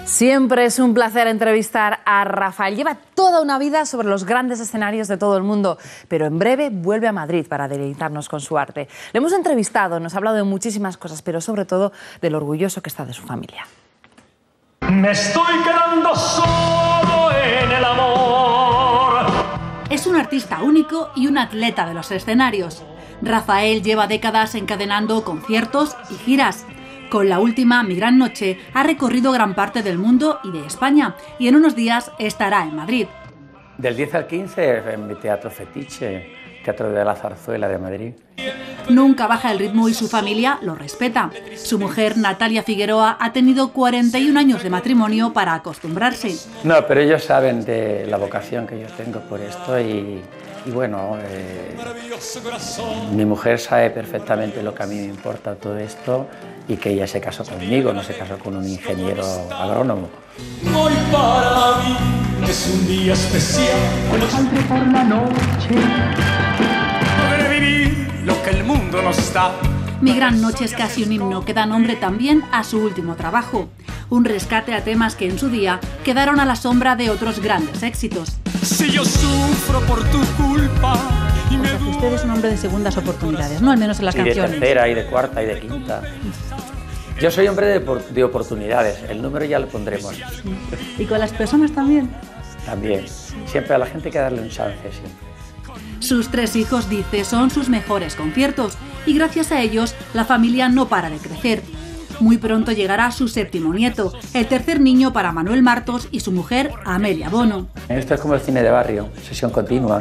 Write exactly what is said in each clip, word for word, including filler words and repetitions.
Siempre es un placer entrevistar a Rafael. Lleva toda una vida sobre los grandes escenarios de todo el mundo, pero en breve vuelve a Madrid para deleitarnos con su arte. Le hemos entrevistado, nos ha hablado de muchísimas cosas, pero sobre todo de lo orgulloso que está de su familia. Me estoy quedando solo en el amor. Es un artista único y un atleta de los escenarios. Rafael lleva décadas encadenando conciertos y giras. Con la última, Mi Gran Noche, ha recorrido gran parte del mundo y de España, y en unos días estará en Madrid. Del diez al quince en mi teatro Fetiche, Teatro de la Zarzuela de Madrid. Nunca baja el ritmo y su familia lo respeta. Su mujer, Natalia Figueroa, ha tenido cuarenta y un años de matrimonio para acostumbrarse. No, pero ellos saben de la vocación que yo tengo por esto y, y bueno, eh, mi mujer sabe perfectamente lo que a mí me importa todo esto y que ella se casó conmigo, no se casó con un ingeniero agrónomo. Hoy para mí es un día especial. Saldré por la noche. Podré vivir lo que el mundo nos da. Mi Gran Noche es casi un himno que da nombre también a su último trabajo. Un rescate a temas que en su día quedaron a la sombra de otros grandes éxitos. Si yo sufro por tu culpa y me duele. Usted es un hombre de segundas oportunidades, ¿no? Al menos en las Y canciones. de tercera, y de cuarta, y de quinta. Yo soy hombre de, de oportunidades, el número ya lo pondremos. ¿Y con las personas también? También. Siempre a la gente hay que darle un chance, siempre. Sus tres hijos, dice, son sus mejores conciertos y gracias a ellos la familia no para de crecer. Muy pronto llegará su séptimo nieto, el tercer niño para Manuel Martos y su mujer Amelia Bono. Esto es como el cine de barrio, sesión continua.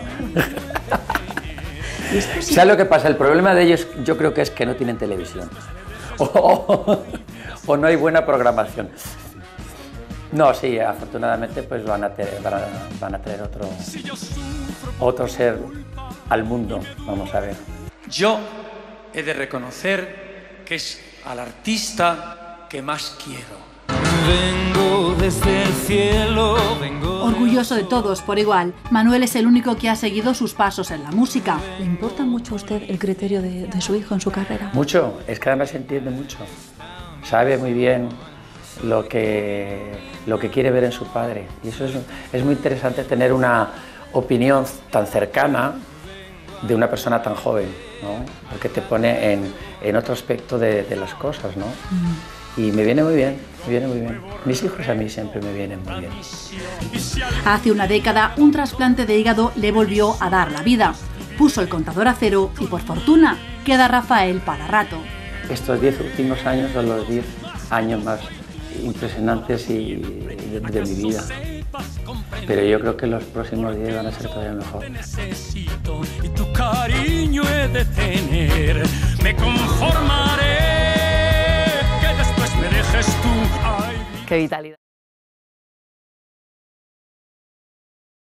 ¿Sabes lo que pasa? El problema de ellos yo creo que es que no tienen televisión. O, o, o no hay buena programación. No, sí, afortunadamente pues van a, tener, van a, van a traer otro, otro ser al mundo, vamos a ver. Yo he de reconocer que es al artista que más quiero. Vengo desde el cielo, vengo... Orgulloso de todos por igual, Manuel es el único que ha seguido sus pasos en la música. ¿Le importa mucho a usted el criterio de, de su hijo en su carrera? Mucho, es que además entiende mucho. Sabe muy bien lo que, lo que quiere ver en su padre. Y eso es, es muy interesante tener una opinión tan cercana de una persona tan joven, ¿no? Porque te pone en, en otro aspecto de, de las cosas, ¿no? Mm. Y me viene muy bien, me viene muy bien. Mis hijos a mí siempre me vienen muy bien. Hace una década, un trasplante de hígado le volvió a dar la vida. Puso el contador a cero y, por fortuna, queda Rafael para rato. Estos diez últimos años son los diez años más impresionantes y de, de mi vida. Pero yo creo que los próximos diez van a ser todavía mejor. Y tu cariño he de tener, me conformaré que después me dejes tú. Qué vitalidad.